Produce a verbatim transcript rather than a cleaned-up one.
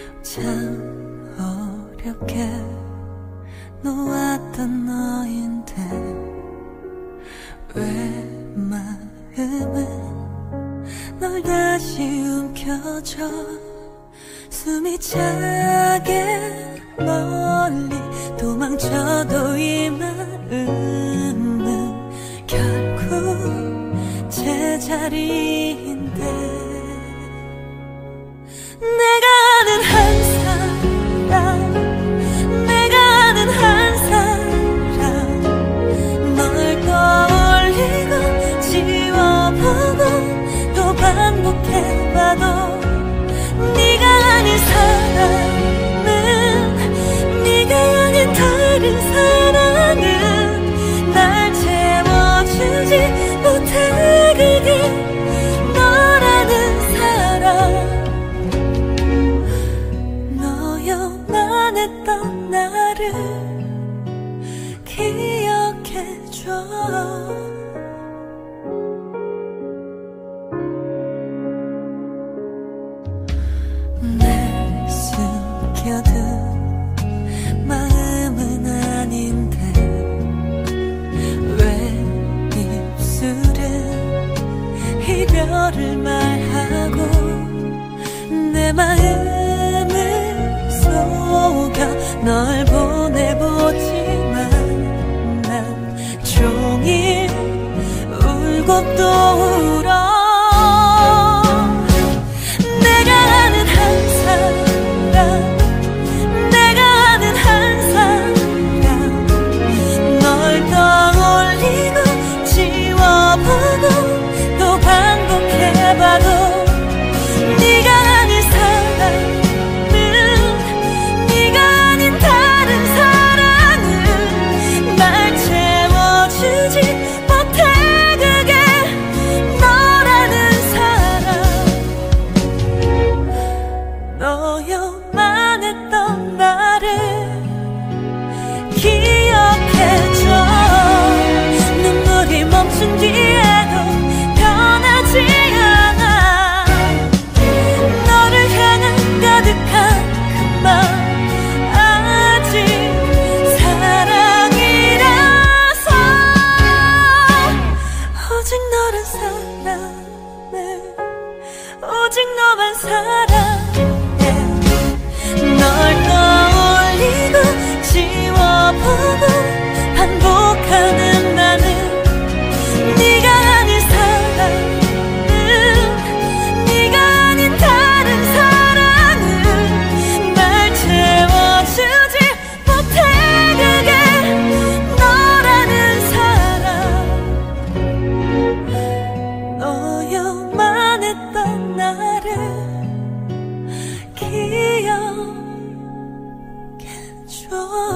참 어렵게 놓았던 너인데 왜 마음은 널 다시 움켜줘. 숨이 차게 멀리 도망쳐도 이 마음은 결국 제자리인데 내가 아는 한 사람 내가 아는 한 사람 널 떠올리고 지워보고 또 반복해봐도 네가 아닌 사랑은 네가 아닌 다른 사랑은 날 채워주지 못해. 그게 너라는 사랑 너여만 했던 나를 기억해줘. 숨겨둔 마음은 아닌데 왜 입술은 이별을 말하고 내 마음을 속여 널 보내보지만 난 종일 울고 또 울어. 너여만 했던 나를 기억해줘. 눈물이 멈춘 뒤에도 변하지 않아. 너를 향한 가득한 그 맘 아직 사랑이라서 오직 너란 사랑을 오직 너만 사랑해. 널 떠올리고 지워보고 반복하는 나는 네가 아닌 사랑은 네가 아닌 다른 사랑은 날 채워주지 못해. 그게 너라는 사랑 너여만 했던 나를 기억해줘.